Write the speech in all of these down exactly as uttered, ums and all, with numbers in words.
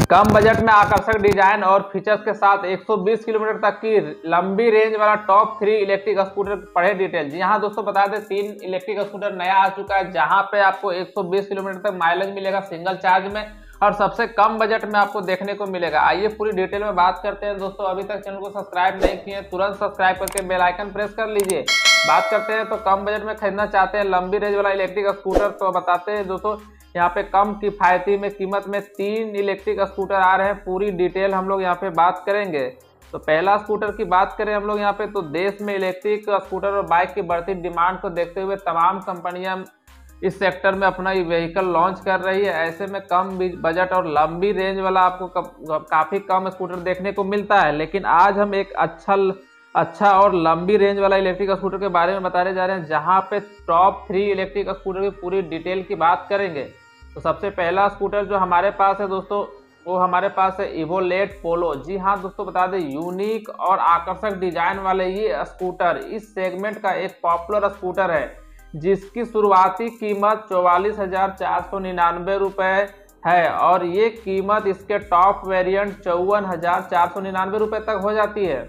कम budget में आकर्षक design और फीचर्स के साथ एक सौ बीस किलोमीटर तक की लंबी रेंज वाला टॉप थ्री इलेक्ट्रिक स्कूटर पढ़े डिटेल। जी हाँ दोस्तों, बता दें तीन इलेक्ट्रिक स्कूटर नया आ चुका है, जहां पे आपको एक सौ बीस किलोमीटर तक माइलेज मिलेगा सिंगल चार्ज में और सबसे कम बजट में आपको देखने को मिलेगा। आइए पूरी डिटेल में बात करते हैं दोस्तों। अभी तक चैनल को सब्सक्राइब नहीं किए तुरंत सब्सक्राइब करके बेल आइकन प्रेस कर लीजिए। बात करते हैं तो कम बजट में खरीदना चाहते हैं लंबी रेंज वाला इलेक्ट्रिक स्कूटर, तो बताते हैं दोस्तों यहाँ पे कम किफायती में कीमत में तीन इलेक्ट्रिक स्कूटर आ रहे हैं। पूरी डिटेल हम लोग यहाँ पे बात करेंगे। तो पहला स्कूटर की बात करें हम लोग यहाँ पे, तो देश में इलेक्ट्रिक स्कूटर और बाइक की बढ़ती डिमांड को देखते हुए तमाम कंपनियां इस सेक्टर में अपना व्हीकल लॉन्च कर रही है। ऐसे में कम बजट और लंबी रेंज वाला आपको काफ़ी कम स्कूटर देखने को मिलता है, लेकिन आज हम एक अच्छा अच्छा और लंबी रेंज वाला इलेक्ट्रिक स्कूटर के बारे में बताने जा रहे हैं, जहां पे टॉप थ्री इलेक्ट्रिक स्कूटर की पूरी डिटेल की बात करेंगे। तो सबसे पहला स्कूटर जो हमारे पास है दोस्तों, वो हमारे पास है इवोलेट पोलो। जी हाँ दोस्तों, बता दें यूनिक और आकर्षक डिजाइन वाले ये स्कूटर इस सेगमेंट का एक पॉपुलर स्कूटर है, जिसकी शुरुआती कीमत चौवालीस हजार चार सौ निन्यानवे रुपये है और ये कीमत इसके टॉप वेरिएंट चौवन हजार चार सौ निन्यानवे रुपये तक हो जाती है।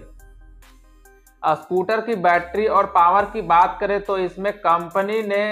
स्कूटर की बैटरी और पावर की बात करें तो इसमें कंपनी ने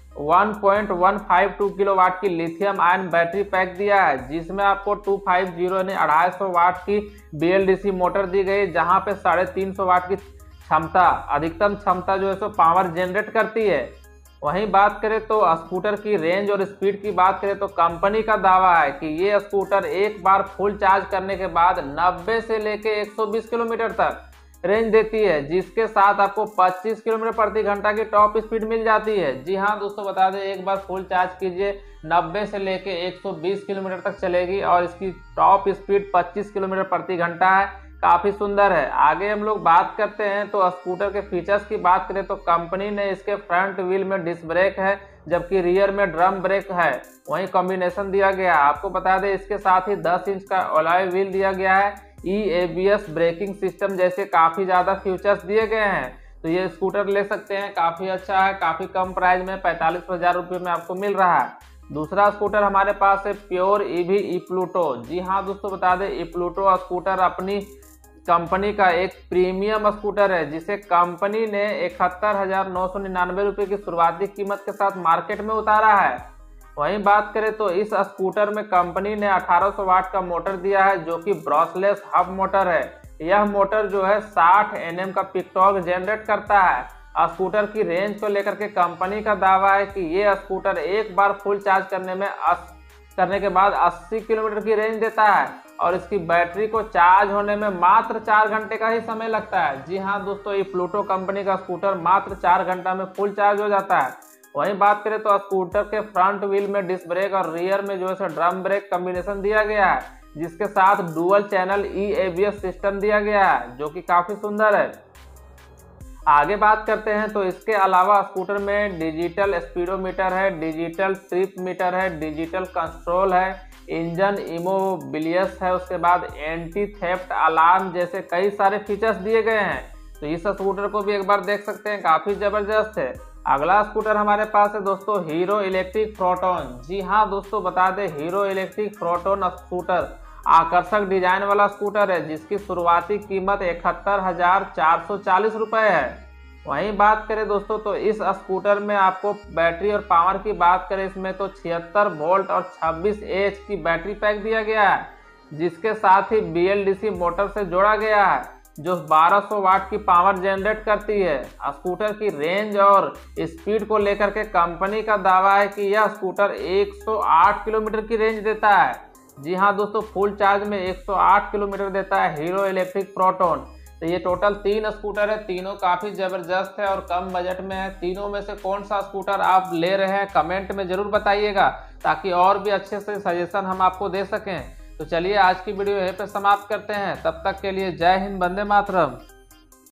एक पॉइंट एक पाँच दो किलोवाट की लिथियम आयन बैटरी पैक दिया है, जिसमें आपको दो सौ पचास यानी अढ़ाई सौ वाट की B L D C motor दी गई, जहां पे साढ़े तीन सौ वाट की क्षमता अधिकतम क्षमता जो है सो पावर जनरेट करती है। वहीं बात करें तो स्कूटर की रेंज और स्पीड की बात करें तो कंपनी का दावा है कि ये स्कूटर एक बार फुल चार्ज करने के बाद नब्बे से लेके एक सौ बीस किलोमीटर तक रेंज देती है, जिसके साथ आपको पच्चीस किलोमीटर प्रति घंटा की टॉप स्पीड मिल जाती है। जी हाँ दोस्तों, बता दें एक बार फुल चार्ज कीजिए नब्बे से लेके एक सौ बीस किलोमीटर तक चलेगी और इसकी टॉप स्पीड पच्चीस किलोमीटर प्रति घंटा है। काफ़ी सुंदर है। आगे हम लोग बात करते हैं तो स्कूटर के फीचर्स की बात करें तो कंपनी ने इसके फ्रंट व्हील में डिस्क ब्रेक है, जबकि रियर में ड्रम ब्रेक है। वहीं कॉम्बिनेशन दिया गया है। आपको बता दें इसके साथ ही दस इंच का अलॉय व्हील दिया गया है। E A B S braking system जैसे काफ़ी ज़्यादा फीचर्स दिए गए हैं, तो ये स्कूटर ले सकते हैं। काफ़ी अच्छा है, काफ़ी कम प्राइस में पैंतालीस हज़ार रुपये में आपको मिल रहा है। दूसरा स्कूटर हमारे पास है प्योर ईवी ई प्लूटो। जी हाँ दोस्तों, बता दें ई प्लूटो स्कूटर अपनी कंपनी का एक प्रीमियम स्कूटर है, जिसे कंपनी ने इकहत्तर हजार नौ सौ निन्यानवे रुपये की शुरुआती कीमत के साथ मार्केट में उतारा है। वहीं बात करें तो इस स्कूटर में कंपनी ने अठारह सौ वाट का मोटर दिया है, जो कि ब्रशलेस हब मोटर है। यह मोटर जो है साठ एन एम का पिक टॉर्क जनरेट करता है। स्कूटर की रेंज को लेकर के कंपनी का दावा है कि ये स्कूटर एक बार फुल चार्ज करने में अस, करने के बाद अस्सी किलोमीटर की रेंज देता है और इसकी बैटरी को चार्ज होने में मात्र चार घंटे का ही समय लगता है। जी हाँ दोस्तों, ये प्लूटो कंपनी का स्कूटर मात्र चार घंटा में फुल चार्ज हो जाता है। वहीं बात करें तो स्कूटर के फ्रंट व्हील में डिस्क ब्रेक और रियर में जो है ड्रम ब्रेक कॉम्बिनेशन दिया गया है, जिसके साथ dual channel E A B S system दिया गया है, जो कि काफ़ी सुंदर है। आगे बात करते हैं तो इसके अलावा स्कूटर में डिजिटल स्पीडोमीटर है, डिजिटल ट्रिप मीटर है, डिजिटल कंट्रोल है, इंजन इमोबिलियस है, उसके बाद एंटी थेफ्ट अलार्म जैसे कई सारे फीचर्स दिए गए हैं। तो इस स्कूटर को भी एक बार देख सकते हैं, काफ़ी ज़बरदस्त है। अगला स्कूटर हमारे पास है दोस्तों हीरो इलेक्ट्रिक प्रोटॉन। जी हाँ दोस्तों, बता दें हीरो इलेक्ट्रिक प्रोटॉन स्कूटर आकर्षक डिजाइन वाला स्कूटर है, जिसकी शुरुआती कीमत इकहत्तर हजार चार सौ चालीस रुपये है। वहीं बात करें दोस्तों तो इस स्कूटर में आपको बैटरी और पावर की बात करें, इसमें तो छिहत्तर वोल्ट और छब्बीस एच की बैटरी पैक दिया गया है, जिसके साथ ही B L D C motor से जोड़ा गया है, जो बारह सौ वाट की पावर जनरेट करती है। स्कूटर की रेंज और स्पीड को लेकर के कंपनी का दावा है कि यह स्कूटर एक सौ आठ किलोमीटर की रेंज देता है। जी हाँ दोस्तों, फुल चार्ज में एक सौ आठ किलोमीटर देता है हीरो इलेक्ट्रिक प्रोटॉन। तो ये टोटल तीन स्कूटर है, तीनों काफ़ी ज़बरदस्त है और कम बजट में है। तीनों में से कौन सा स्कूटर आप ले रहे हैं कमेंट में ज़रूर बताइएगा, ताकि और भी अच्छे से सजेशन हम आपको दे सकें। तो चलिए आज की वीडियो यहीं पे समाप्त करते हैं। तब तक के लिए जय हिंद, वंदे मातरम।